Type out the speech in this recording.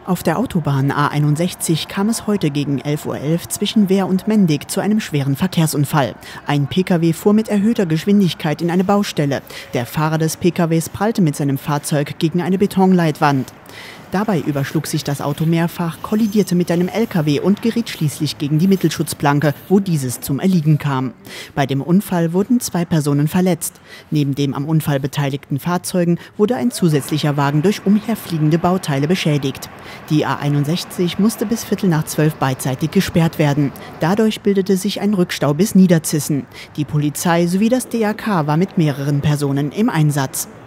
Auf der Autobahn A61 kam es heute gegen 11:11 Uhr zwischen Wehr und Mendig zu einem schweren Verkehrsunfall. Ein Pkw fuhr mit erhöhter Geschwindigkeit in eine Baustelle. Der Fahrer des Pkws prallte mit seinem Fahrzeug gegen eine Betonleitwand. Dabei überschlug sich das Auto mehrfach, kollidierte mit einem Lkw und geriet schließlich gegen die Mittelschutzplanke, wo dieses zum Erliegen kam. Bei dem Unfall wurden 2 Personen verletzt. Neben dem am Unfall beteiligten Fahrzeugen wurde ein zusätzlicher Wagen durch umherfliegende Bauteile beschädigt. Die A61 musste bis 11:45 beidseitig gesperrt werden. Dadurch bildete sich ein Rückstau bis Niederzissen. Die Polizei sowie das DRK war mit mehreren Personen im Einsatz.